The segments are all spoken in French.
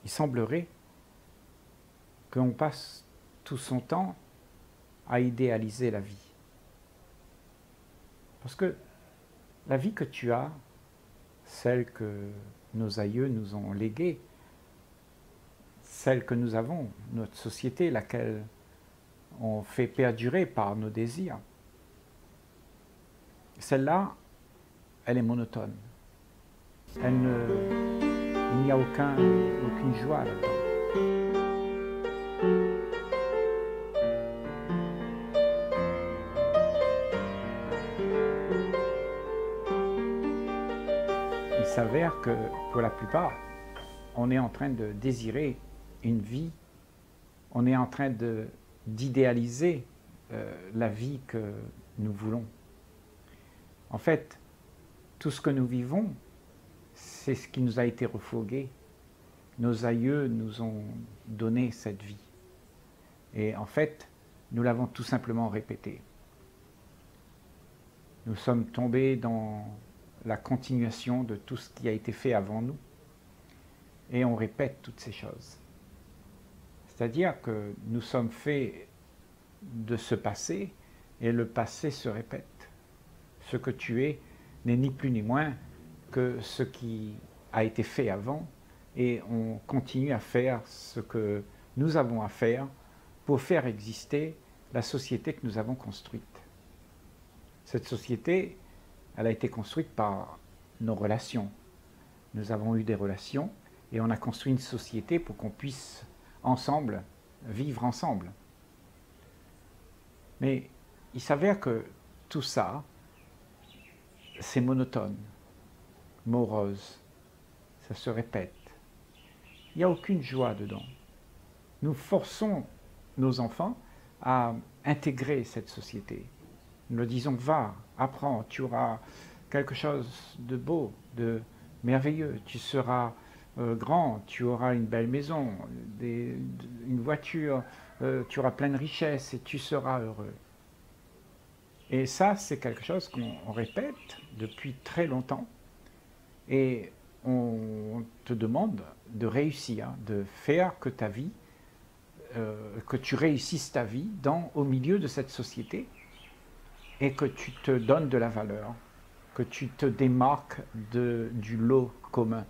il semblerait qu'on passe tout son temps à idéaliser la vie. Parce que la vie que tu as, celle que nos aïeux nous ont léguée, celle que nous avons, notre société, laquelle on fait perdurer par nos désirs, celle-là, elle est monotone. Il n'y a aucune joie là-dedans. Il s'avère que, pour la plupart, on est en train de désirer une vie, on est en train d'idéaliser la vie que nous voulons. En fait, tout ce que nous vivons, c'est ce qui nous a été refourgué. Nos aïeux nous ont donné cette vie. Et en fait, nous l'avons tout simplement répétée. Nous sommes tombés dans la continuation de tout ce qui a été fait avant nous. Et on répète toutes ces choses. C'est-à-dire que nous sommes faits de ce passé, et le passé se répète. Ce que tu es n'est ni plus ni moins que ce qui a été fait avant, et on continue à faire ce que nous avons à faire pour faire exister la société que nous avons construite. Cette société, elle a été construite par nos relations. Nous avons eu des relations et on a construit une société pour qu'on puisse ensemble vivre ensemble. Mais il s'avère que tout ça, c'est monotone, morose, ça se répète. Il n'y a aucune joie dedans. Nous forçons nos enfants à intégrer cette société. Nous leur disons, va, apprends, tu auras quelque chose de beau, de merveilleux, tu seras grand, tu auras une belle maison, une voiture, tu auras plein de richesses et tu seras heureux. Et ça, c'est quelque chose qu'on répète depuis très longtemps. Et on te demande de réussir, de faire que ta vie, que tu réussisses ta vie au milieu de cette société et que tu te donnes de la valeur, que tu te démarques du lot commun.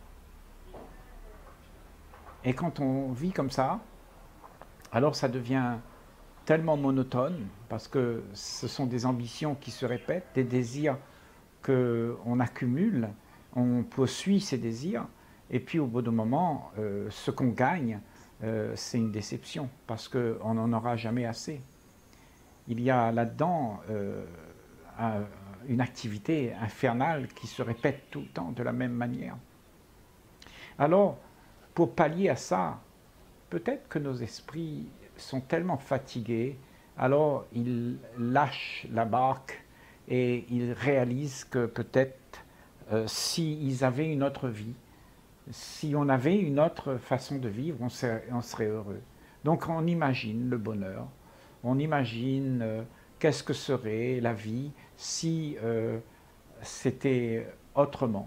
Et quand on vit comme ça, alors ça devient tellement monotone, parce que ce sont des ambitions qui se répètent, des désirs qu'on accumule, on poursuit ces désirs, et puis au bout d'un moment, ce qu'on gagne, c'est une déception, parce qu'on n'en aura jamais assez. Il y a là-dedans une activité infernale qui se répète tout le temps de la même manière. Alors, pour pallier à ça, peut-être que nos esprits sont tellement fatigués, alors ils lâchent la barque et ils réalisent que peut-être s'ils avaient une autre vie, si on avait une autre façon de vivre, on serait heureux. Donc on imagine le bonheur, on imagine qu'est-ce que serait la vie si c'était autrement.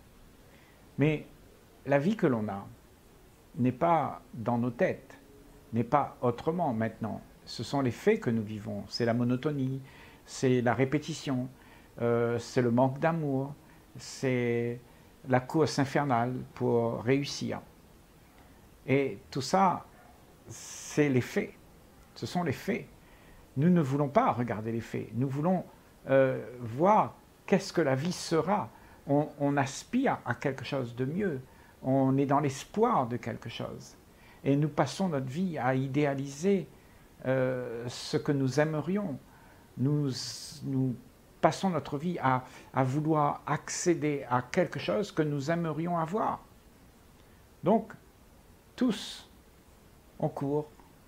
Mais la vie que l'on a n'est pas dans nos têtes, n'est pas autrement maintenant. Ce sont les faits que nous vivons, c'est la monotonie, c'est la répétition, c'est le manque d'amour, c'est la course infernale pour réussir. Et tout ça, c'est les faits, ce sont les faits. Nous ne voulons pas regarder les faits, nous voulons voir qu'est-ce que la vie sera. On aspire à quelque chose de mieux, on est dans l'espoir de quelque chose. Et nous passons notre vie à idéaliser ce que nous aimerions. Nous passons notre vie à vouloir accéder à quelque chose que nous aimerions avoir. Donc, tous, on court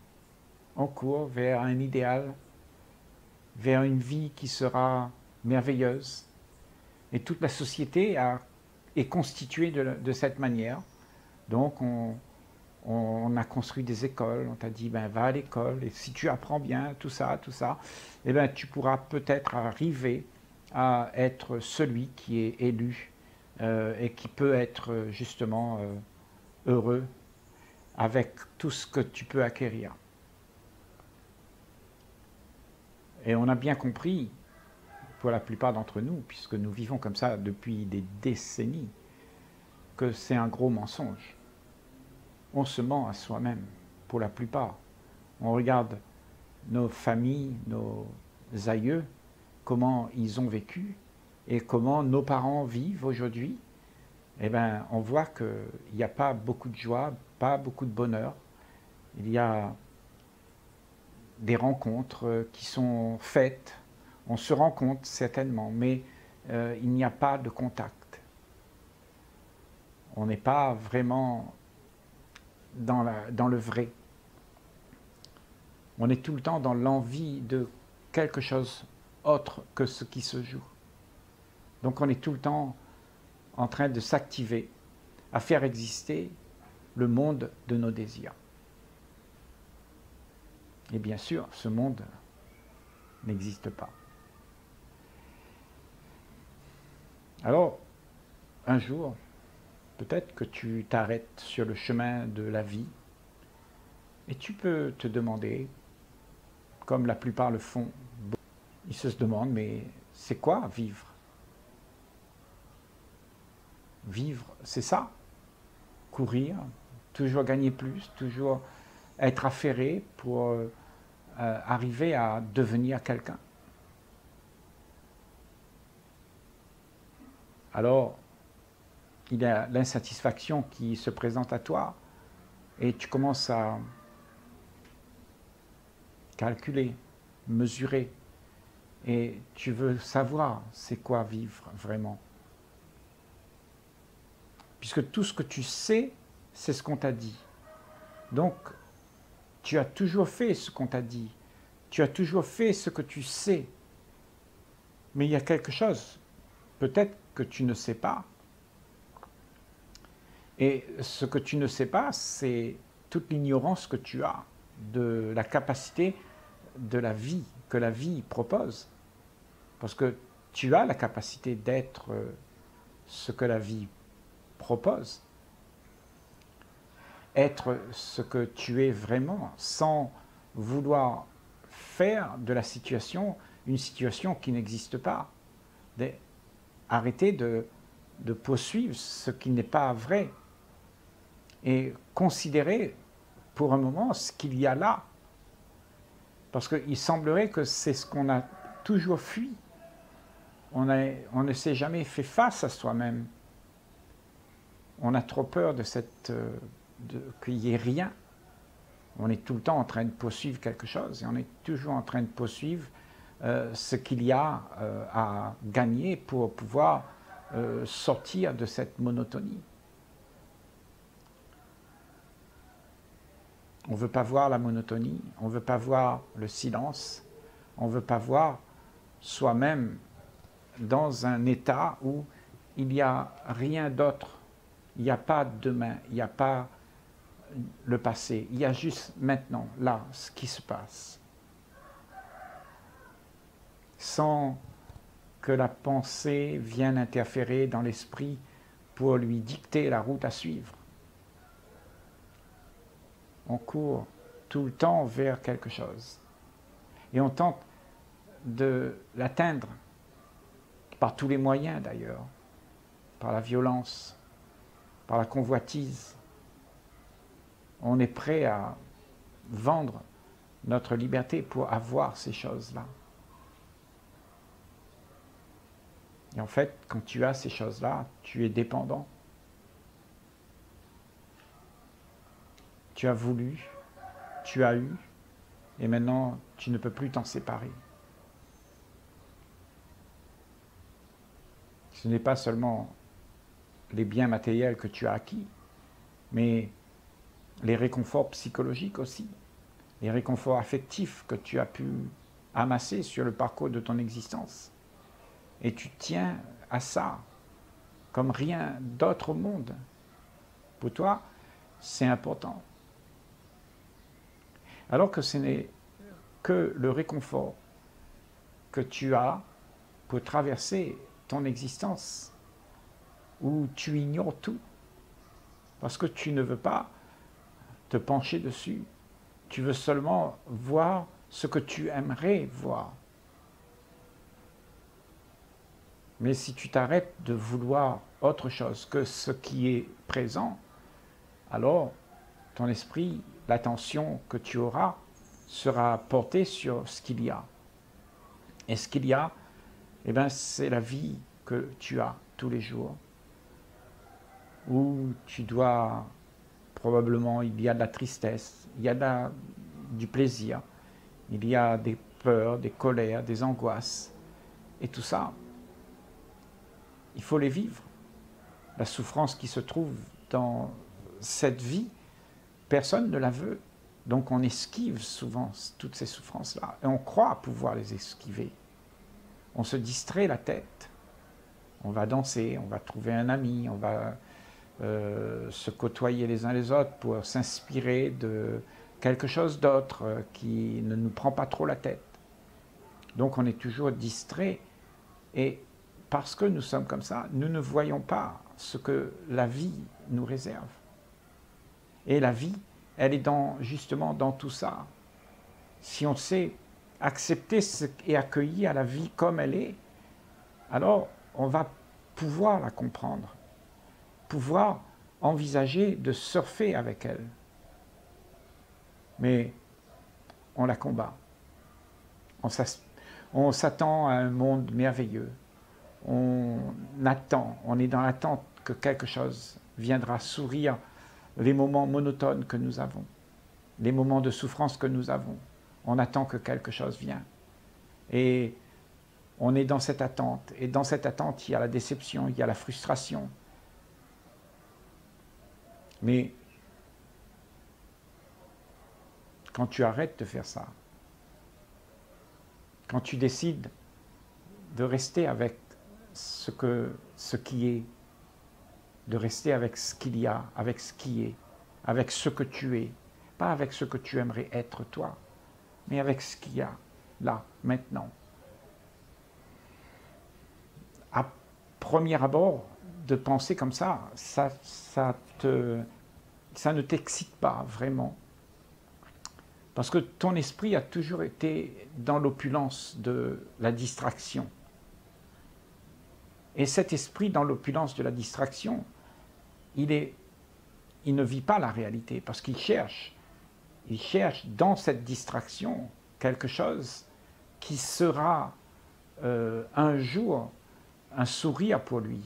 vers un idéal, vers une vie qui sera merveilleuse. Et toute la société est constituée de cette manière. Donc, on a construit des écoles, on t'a dit, ben, va à l'école, et si tu apprends bien tout ça, eh ben, tu pourras peut-être arriver à être celui qui est élu et qui peut être justement heureux. avec tout ce que tu peux acquérir. Et on a bien compris, pour la plupart d'entre nous, puisque nous vivons comme ça depuis des décennies, que c'est un gros mensonge. On se ment à soi-même, pour la plupart. On regarde nos familles, nos aïeux, comment ils ont vécu et comment nos parents vivent aujourd'hui. Eh bien, on voit qu'il n'y a pas beaucoup de joie, pas beaucoup de bonheur. Il y a des rencontres qui sont faites. On se rencontre certainement, mais il n'y a pas de contact. On n'est pas vraiment dans le vrai. On est tout le temps dans l'envie de quelque chose autre que ce qui se joue. Donc on est tout le temps en train de s'activer à faire exister le monde de nos désirs. Et bien sûr, ce monde n'existe pas. Alors, un jour, peut-être que tu t'arrêtes sur le chemin de la vie et tu peux te demander, comme la plupart le font, ils se demandent, mais c'est quoi vivre? Vivre, c'est ça? Courir, toujours gagner plus, toujours être affairé pour arriver à devenir quelqu'un. Alors, il y a l'insatisfaction qui se présente à toi et tu commences à calculer, mesurer et tu veux savoir c'est quoi vivre vraiment. Puisque tout ce que tu sais, c'est ce qu'on t'a dit. Donc, tu as toujours fait ce qu'on t'a dit. Tu as toujours fait ce que tu sais. Mais il y a quelque chose, peut-être que tu ne sais pas. Et ce que tu ne sais pas, c'est toute l'ignorance que tu as de la capacité de la vie, que la vie propose. Parce que tu as la capacité d'être ce que la vie propose. Être ce que tu es vraiment, sans vouloir faire de la situation une situation qui n'existe pas. Arrêter de poursuivre ce qui n'est pas vrai et considérer pour un moment ce qu'il y a là. Parce qu'il semblerait que c'est ce qu'on a toujours fui. On ne s'est jamais fait face à soi-même. On a trop peur de qu'il n'y ait rien. On est tout le temps en train de poursuivre quelque chose et on est toujours en train de poursuivre ce qu'il y a à gagner pour pouvoir sortir de cette monotonie. On ne veut pas voir la monotonie, on ne veut pas voir le silence, on ne veut pas voir soi-même dans un état où il n'y a rien d'autre. Il n'y a pas de demain, il n'y a pas le passé, il y a juste maintenant, là, ce qui se passe. Sans que la pensée vienne interférer dans l'esprit pour lui dicter la route à suivre. On court tout le temps vers quelque chose. Et on tente de l'atteindre, par tous les moyens d'ailleurs, par la violence, par la convoitise. On est prêt à vendre notre liberté pour avoir ces choses-là. Et en fait, quand tu as ces choses-là, tu es dépendant. Tu as voulu, tu as eu, et maintenant tu ne peux plus t'en séparer. Ce n'est pas seulement les biens matériels que tu as acquis, mais les réconforts psychologiques aussi, les réconforts affectifs que tu as pu amasser sur le parcours de ton existence. Et tu tiens à ça comme rien d'autre au monde. Pour toi, c'est important. Alors que ce n'est que le réconfort que tu as pour traverser ton existence, où tu ignores tout, parce que tu ne veux pas te pencher dessus. Tu veux seulement voir ce que tu aimerais voir. Mais si tu t'arrêtes de vouloir autre chose que ce qui est présent, alors ton esprit, l'attention que tu auras, sera portée sur ce qu'il y a. Et ce qu'il y a, eh bien, c'est la vie que tu as tous les jours, où tu dois, probablement, il y a de la tristesse, il y a du plaisir, il y a des peurs, des colères, des angoisses, et tout ça, il faut les vivre. La souffrance qui se trouve dans cette vie, personne ne la veut. Donc on esquive souvent toutes ces souffrances-là. Et on croit pouvoir les esquiver. On se distrait la tête. On va danser, on va trouver un ami, on va se côtoyer les uns les autres pour s'inspirer de quelque chose d'autre qui ne nous prend pas trop la tête. Donc on est toujours distrait. Et parce que nous sommes comme ça, nous ne voyons pas ce que la vie nous réserve. Et la vie, elle est justement dans tout ça. Si on sait accepter et accueillir la vie comme elle est, alors on va pouvoir la comprendre, pouvoir envisager de surfer avec elle. Mais on la combat. On s'attend à un monde merveilleux. On attend, on est dans l'attente que quelque chose viendra sourire les moments monotones que nous avons, les moments de souffrance que nous avons. On attend que quelque chose vienne. Et on est dans cette attente. Et dans cette attente, il y a la déception, il y a la frustration. Mais quand tu arrêtes de faire ça, quand tu décides de rester avec ce qui est, de rester avec ce qu'il y a, avec ce qui est, avec ce que tu es, pas avec ce que tu aimerais être toi, mais avec ce qu'il y a, là, maintenant. À premier abord, de penser comme ça ne t'excite pas vraiment. Parce que ton esprit a toujours été dans l'opulence de la distraction. Et cet esprit dans l'opulence de la distraction, il ne vit pas la réalité, parce qu'il cherche dans cette distraction quelque chose qui sera un jour un sourire pour lui.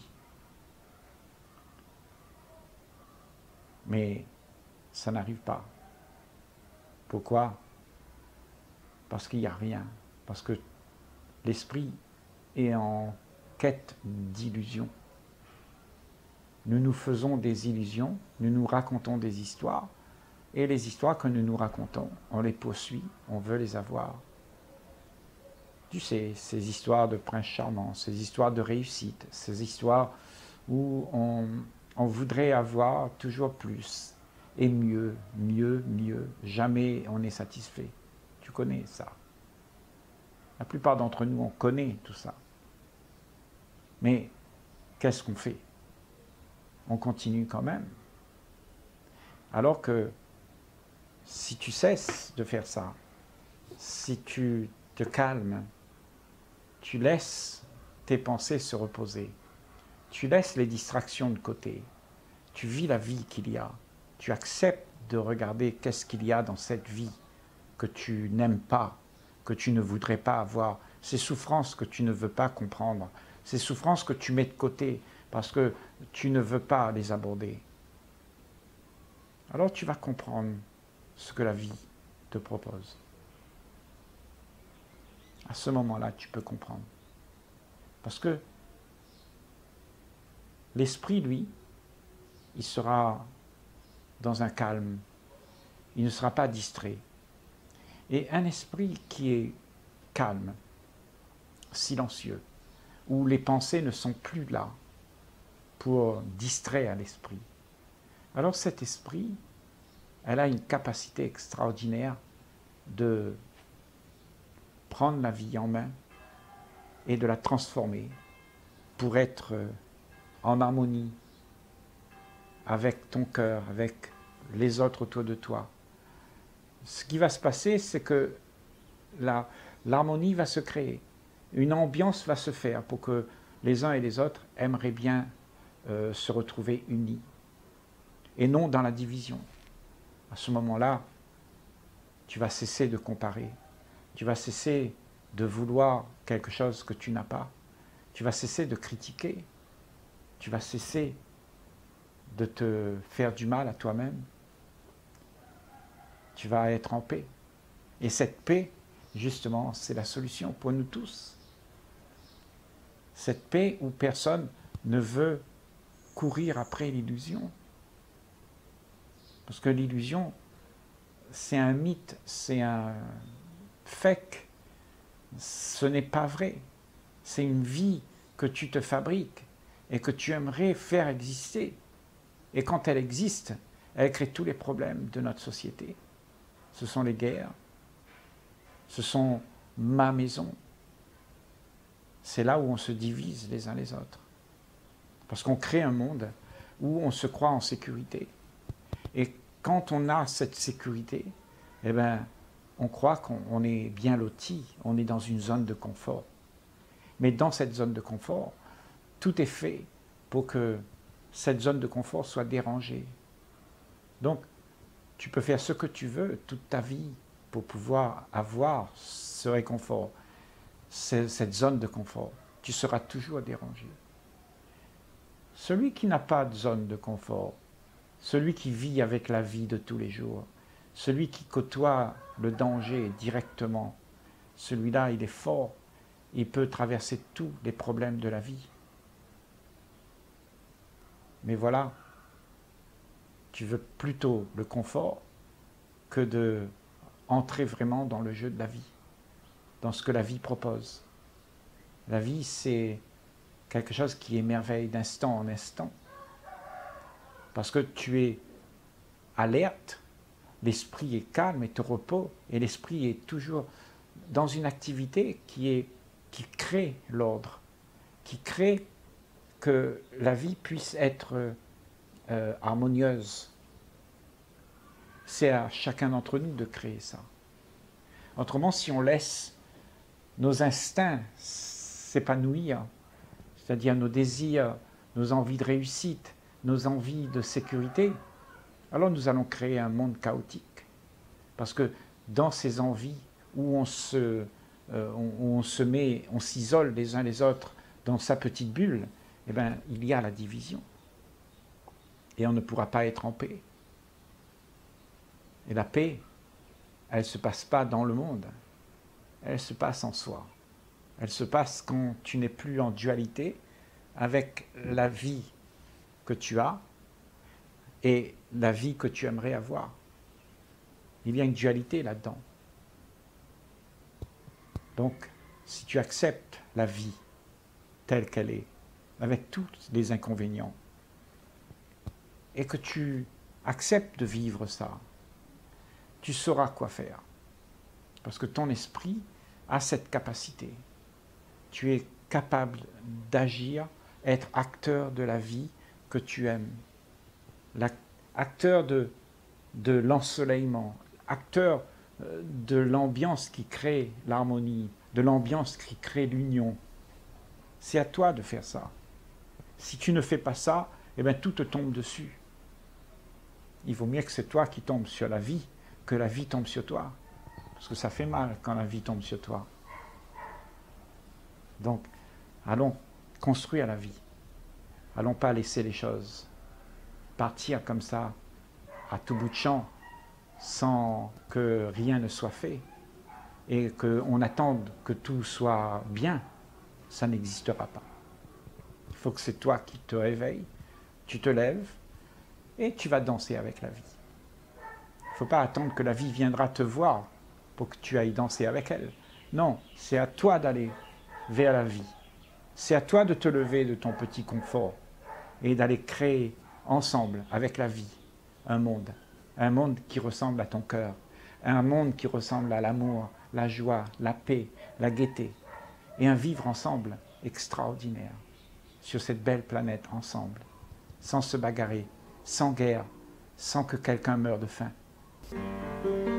Mais ça n'arrive pas. Pourquoi? Parce qu'il n'y a rien. Parce que l'esprit est en quête d'illusions. Nous nous faisons des illusions, nous nous racontons des histoires, et les histoires que nous nous racontons, on les poursuit, on veut les avoir. Tu sais, ces histoires de prince charmant, ces histoires de réussite, ces histoires où on voudrait avoir toujours plus, et mieux, mieux, mieux. Jamais on est satisfait. Tu connais ça. La plupart d'entre nous, on connaît tout ça. Mais qu'est-ce qu'on fait? On continue quand même. Alors que si tu cesses de faire ça, si tu te calmes, tu laisses tes pensées se reposer, tu laisses les distractions de côté, tu vis la vie qu'il y a, tu acceptes de regarder qu'est-ce qu'il y a dans cette vie que tu n'aimes pas, que tu ne voudrais pas avoir, ces souffrances que tu ne veux pas comprendre, ces souffrances que tu mets de côté parce que tu ne veux pas les aborder. Alors tu vas comprendre ce que la vie te propose. À ce moment-là, tu peux comprendre. Parce que l'esprit, lui, il sera dans un calme. Il ne sera pas distrait. Et un esprit qui est calme, silencieux, où les pensées ne sont plus là pour distraire l'esprit. Alors cet esprit, elle a une capacité extraordinaire de prendre la vie en main et de la transformer pour être en harmonie avec ton cœur, avec les autres autour de toi. Ce qui va se passer, c'est que l'harmonie va se créer. Une ambiance va se faire pour que les uns et les autres aimeraient bien se retrouver unis. Et non dans la division. À ce moment-là, tu vas cesser de comparer. Tu vas cesser de vouloir quelque chose que tu n'as pas. Tu vas cesser de critiquer. Tu vas cesser de te faire du mal à toi-même. Tu vas être en paix. Et cette paix, justement, c'est la solution pour nous tous. Cette paix où personne ne veut courir après l'illusion. Parce que l'illusion, c'est un mythe, c'est un fake. Ce n'est pas vrai. C'est une vie que tu te fabriques et que tu aimerais faire exister. Et quand elle existe, elle crée tous les problèmes de notre société. Ce sont les guerres, ce sont ma maison. C'est là où on se divise les uns les autres. Parce qu'on crée un monde où on se croit en sécurité. Et quand on a cette sécurité, eh ben, on croit qu'on est bien loti, on est dans une zone de confort. Mais dans cette zone de confort, tout est fait pour que cette zone de confort soit dérangée. Donc, tu peux faire ce que tu veux toute ta vie pour pouvoir avoir ce réconfort, cette zone de confort. Tu seras toujours dérangé. Celui qui n'a pas de zone de confort, celui qui vit avec la vie de tous les jours, celui qui côtoie le danger directement, celui-là, il est fort, il peut traverser tous les problèmes de la vie. Mais voilà, tu veux plutôt le confort que de entrer vraiment dans le jeu de la vie, dans ce que la vie propose. La vie, c'est quelque chose qui émerveille d'instant en instant. Parce que tu es alerte, l'esprit est calme et te repos, et l'esprit est toujours dans une activité qui crée l'ordre, qui crée que la vie puisse être harmonieuse. C'est à chacun d'entre nous de créer ça. Autrement, si on laisse nos instincts s'épanouir, c'est-à-dire nos désirs, nos envies de réussite, nos envies de sécurité, alors nous allons créer un monde chaotique. Parce que dans ces envies où on s'isole les uns les autres dans sa petite bulle, eh bien, il y a la division. Et on ne pourra pas être en paix. Et la paix, elle ne se passe pas dans le monde, elle se passe en soi. Elle se passe quand tu n'es plus en dualité avec la vie que tu as et la vie que tu aimerais avoir. Il y a une dualité là-dedans. Donc, si tu acceptes la vie telle qu'elle est, avec tous les inconvénients, et que tu acceptes de vivre ça, tu sauras quoi faire. Parce que ton esprit a cette capacité. Tu es capable d'agir, être acteur de la vie que tu aimes. Acteur de l'ensoleillement, acteur de l'ambiance qui crée l'harmonie, de l'ambiance qui crée l'union. C'est à toi de faire ça. Si tu ne fais pas ça, eh bien, tout te tombe dessus. Il vaut mieux que c'est toi qui tombes sur la vie que la vie tombe sur toi. Parce que ça fait mal quand la vie tombe sur toi. Donc, allons construire la vie. Allons pas laisser les choses partir comme ça, à tout bout de champ, sans que rien ne soit fait, et qu'on attende que tout soit bien. Ça n'existera pas. Il faut que c'est toi qui te réveilles, tu te lèves, et tu vas danser avec la vie. Il ne faut pas attendre que la vie viendra te voir pour que tu ailles danser avec elle. Non, c'est à toi d'aller vers la vie. C'est à toi de te lever de ton petit confort et d'aller créer ensemble, avec la vie, un monde qui ressemble à ton cœur, un monde qui ressemble à l'amour, la joie, la paix, la gaieté, et un vivre ensemble extraordinaire sur cette belle planète ensemble, sans se bagarrer, sans guerre, sans que quelqu'un meure de faim.